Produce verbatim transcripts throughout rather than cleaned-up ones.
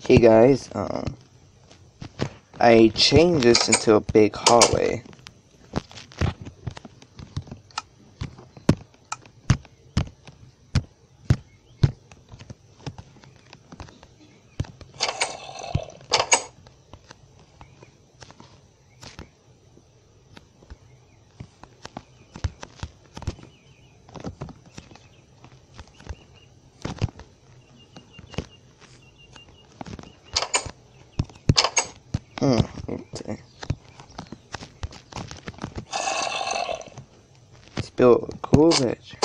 Hey guys, um, I changed this into a big hallway. Hmm, okay. Let's build a cool ledge.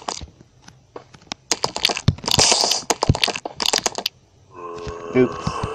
Oops.